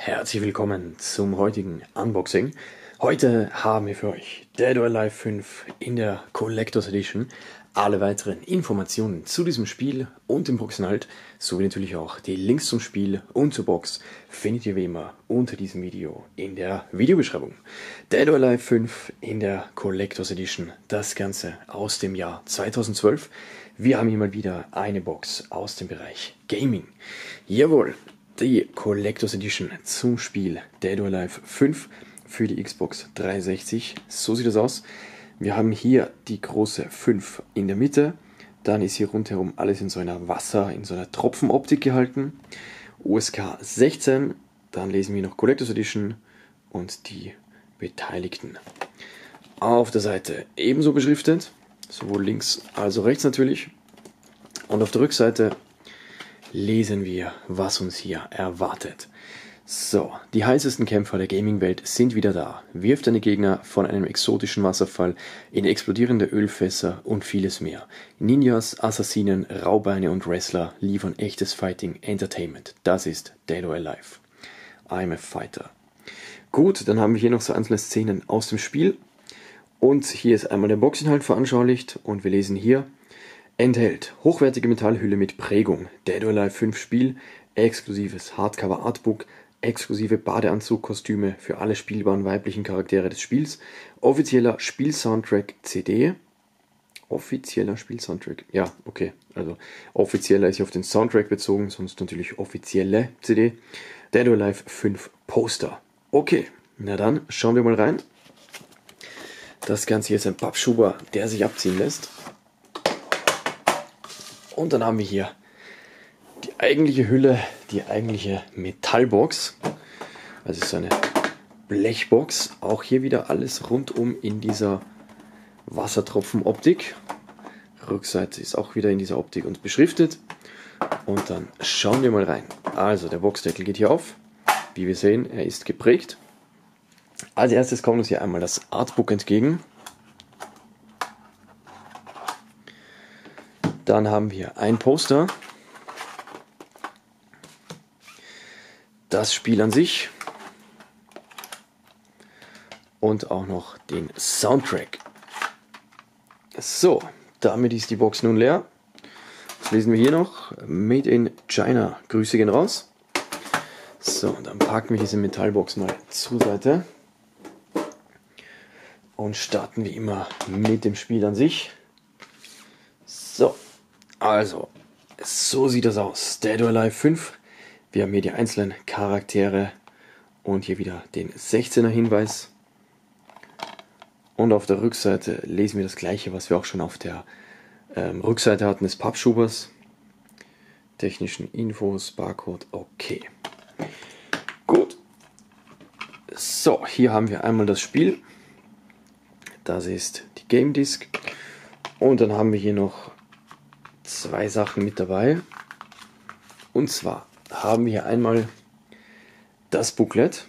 Herzlich willkommen zum heutigen Unboxing. Heute haben wir für euch Dead or Alive 5 in der Collectors Edition. Alle weiteren Informationen zu diesem Spiel und dem Boxinhalt, sowie natürlich auch die Links zum Spiel und zur Box, findet ihr wie immer unter diesem Video in der Videobeschreibung. Dead or Alive 5 in der Collectors Edition, das Ganze aus dem Jahr 2012. Wir haben hier mal wieder eine Box aus dem Bereich Gaming. Jawohl, die Collectors Edition zum Spiel Dead or Alive 5 für die Xbox 360. So sieht das aus. Wir haben hier die große 5 in der Mitte. Dann ist hier rundherum alles in so einer in so einer Tropfenoptik gehalten. USK 16. Dann lesen wir noch Collectors Edition und die Beteiligten. Auf der Seite ebenso beschriftet, sowohl links als auch rechts natürlich. Und auf der Rückseite lesen wir, was uns hier erwartet. So, die heißesten Kämpfer der Gaming-Welt sind wieder da. Wirf deine Gegner von einem exotischen Wasserfall in explodierende Ölfässer und vieles mehr. Ninjas, Assassinen, Raubeine und Wrestler liefern echtes Fighting-Entertainment. Das ist Dead or Alive. I'm a Fighter. Gut, dann haben wir hier noch so einzelne Szenen aus dem Spiel. Und hier ist einmal der Boxinhalt veranschaulicht und wir lesen hier: Enthält hochwertige Metallhülle mit Prägung, Dead or Alive 5 Spiel, exklusives Hardcover Artbook, exklusive Badeanzugkostüme für alle spielbaren weiblichen Charaktere des Spiels, offizieller Spielsoundtrack CD, offizieller Spielsoundtrack, ja, okay, also offizieller ist ja auf den Soundtrack bezogen, sonst natürlich offizielle CD, Dead or Alive 5 Poster. Okay, na dann schauen wir mal rein. Das Ganze hier ist ein Pappschuber, der sich abziehen lässt. Und dann haben wir hier die eigentliche Hülle, die eigentliche Metallbox. Also es ist eine Blechbox. Auch hier wieder alles rundum in dieser Wassertropfenoptik. Rückseite ist auch wieder in dieser Optik und beschriftet. Und dann schauen wir mal rein. Also der Boxdeckel geht hier auf. Wie wir sehen, er ist geprägt. Als erstes kommt uns hier einmal das Artbook entgegen. Dann haben wir ein Poster, das Spiel an sich und auch noch den Soundtrack. So, damit ist die Box nun leer. Was lesen wir hier noch? Made in China. Grüße gehen raus. So, dann packen wir diese Metallbox mal zur Seite und starten wie immer mit dem Spiel an sich. So. Also, so sieht das aus. Dead or Alive 5. Wir haben hier die einzelnen Charaktere und hier wieder den 16er Hinweis. Und auf der Rückseite lesen wir das gleiche, was wir auch schon auf der Rückseite hatten des Pappschubers. Technischen Infos, Barcode, okay. Gut. So, hier haben wir einmal das Spiel. Das ist die Game Disc. Und dann haben wir hier noch zwei Sachen mit dabei. Und zwar haben wir hier einmal das Booklet.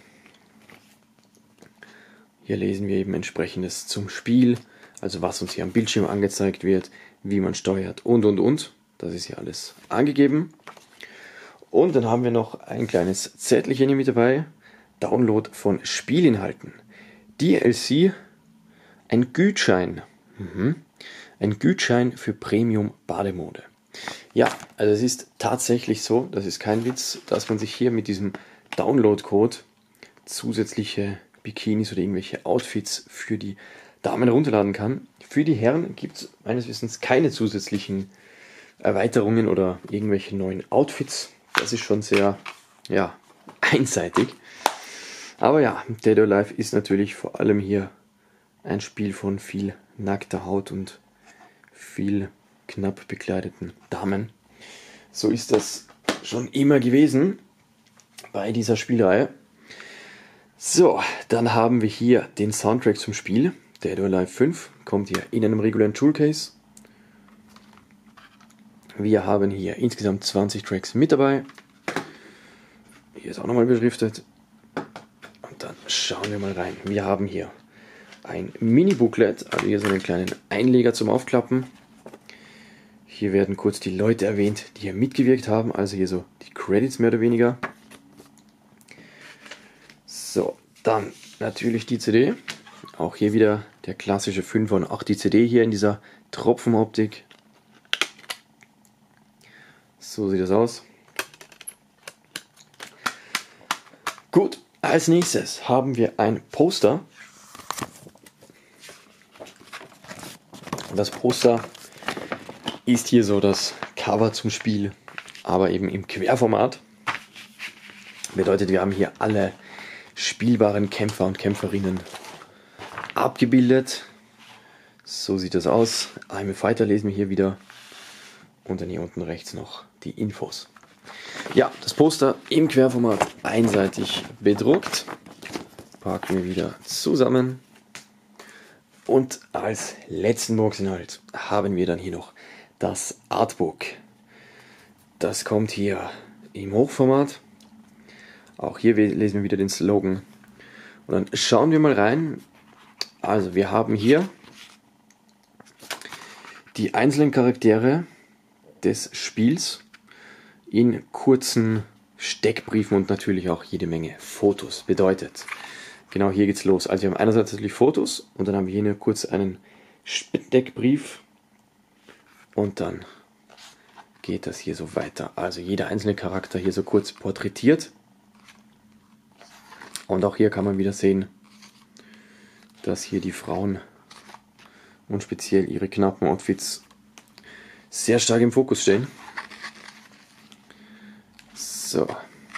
Hier lesen wir eben entsprechendes zum Spiel, also was uns hier am Bildschirm angezeigt wird, wie man steuert und. Das ist hier alles angegeben. Und dann haben wir noch ein kleines Zettelchen hier mit dabei. Download von Spielinhalten. DLC, ein Gutschein. Ein Gutschein für Premium Bademode. Ja, also es ist tatsächlich so, das ist kein Witz, dass man sich hier mit diesem Download-Code zusätzliche Bikinis oder irgendwelche Outfits für die Damen herunterladen kann. Für die Herren gibt es meines Wissens keine zusätzlichen Erweiterungen oder irgendwelche neuen Outfits. Das ist schon sehr, ja, einseitig. Aber ja, Dead or Alive ist natürlich vor allem hier ein Spiel von viel nackter Haut und viel knapp bekleideten Damen. So ist das schon immer gewesen bei dieser Spielreihe. So, dann haben wir hier den Soundtrack zum Spiel. Dead or Alive 5 kommt hier in einem regulären Toolcase. Wir haben hier insgesamt 20 Tracks mit dabei. Hier ist auch nochmal beschriftet. Und dann schauen wir mal rein. Wir haben hier ein Mini-Booklet, also hier so einen kleinen Einleger zum Aufklappen. Hier werden kurz die Leute erwähnt, die hier mitgewirkt haben, also hier so die Credits mehr oder weniger. So, dann natürlich die CD. Auch hier wieder der klassische 5er und auch die CD hier in dieser Tropfenoptik. So sieht das aus. Gut, als nächstes haben wir ein Poster. Das Poster ist hier so das Cover zum Spiel, aber eben im Querformat. Bedeutet, wir haben hier alle spielbaren Kämpfer und Kämpferinnen abgebildet. So sieht das aus. I'm a Fighter lesen wir hier wieder. Und dann hier unten rechts noch die Infos. Ja, das Poster im Querformat einseitig bedruckt. Packen wir wieder zusammen. Und als letzten Boxinhalt haben wir dann hier noch das Artbook. Das kommt hier im Hochformat. Auch hier lesen wir wieder den Slogan. Und dann schauen wir mal rein. Also wir haben hier die einzelnen Charaktere des Spiels in kurzen Steckbriefen und natürlich auch jede Menge Fotos. Bedeutet, genau hier geht's los. Also wir haben einerseits natürlich Fotos und dann haben wir hier nur kurz einen Steckbrief und dann geht das hier so weiter. Also jeder einzelne Charakter hier so kurz porträtiert. Und auch hier kann man wieder sehen, dass hier die Frauen und speziell ihre knappen Outfits sehr stark im Fokus stehen. So.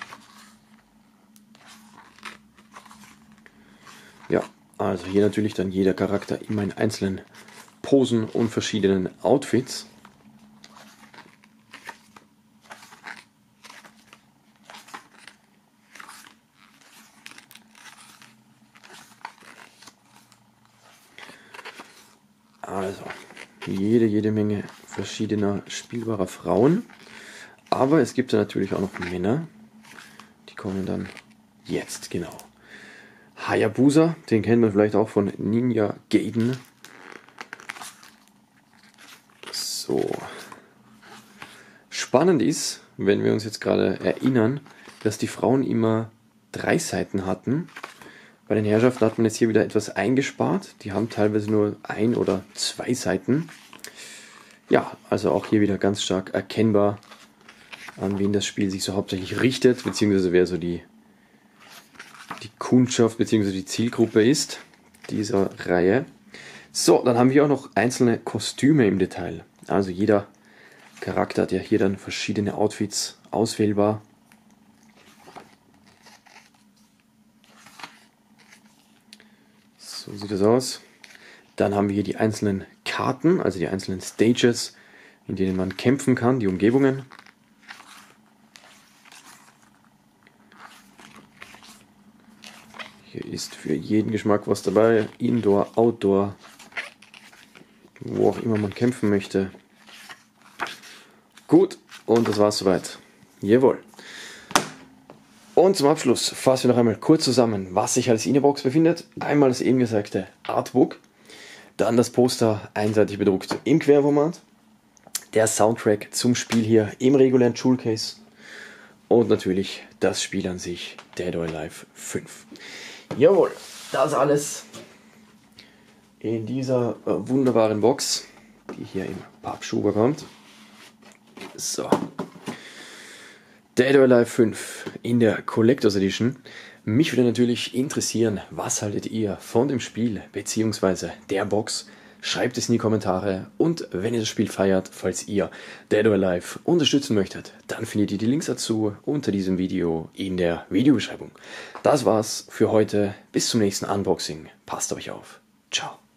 Ja, also hier natürlich dann jeder Charakter immer in einzelnen Posen und verschiedenen Outfits. Also, jede Menge verschiedener spielbarer Frauen. Aber es gibt ja natürlich auch noch Männer. Die kommen dann jetzt, genau. Hayabusa, den kennt man vielleicht auch von Ninja Gaiden. So. Spannend ist, wenn wir uns jetzt gerade erinnern, dass die Frauen immer 3 Seiten hatten. Bei den Herrschaften hat man jetzt hier wieder etwas eingespart. Die haben teilweise nur 1 oder 2 Seiten. Ja, also auch hier wieder ganz stark erkennbar, an wen das Spiel sich so hauptsächlich richtet, beziehungsweise wer so die Kundschaft beziehungsweise die Zielgruppe ist dieser Reihe. So, dann haben wir auch noch einzelne Kostüme im Detail. Also jeder Charakter hat ja hier dann verschiedene Outfits auswählbar. So sieht das aus. Dann haben wir hier die einzelnen Karten, also die einzelnen Stages, in denen man kämpfen kann, die Umgebungen. Hier ist für jeden Geschmack was dabei, Indoor, Outdoor, wo auch immer man kämpfen möchte. Gut, und das war's soweit. Jawohl. Und zum Abschluss fassen wir noch einmal kurz zusammen, was sich alles in der Box befindet. Einmal das eben gesagte Artbook, dann das Poster einseitig bedruckt im Querformat, der Soundtrack zum Spiel hier im regulären Jewel-Case und natürlich das Spiel an sich, Dead or Alive 5. Jawohl, das alles in dieser wunderbaren Box, die hier im Pappschuber kommt. So. Dead or Alive 5 in der Collectors Edition. Mich würde natürlich interessieren, was haltet ihr von dem Spiel bzw. der Box? Schreibt es in die Kommentare und wenn ihr das Spiel feiert, falls ihr Dead or Alive unterstützen möchtet, dann findet ihr die Links dazu unter diesem Video in der Videobeschreibung. Das war's für heute. Bis zum nächsten Unboxing. Passt auf euch auf. Ciao.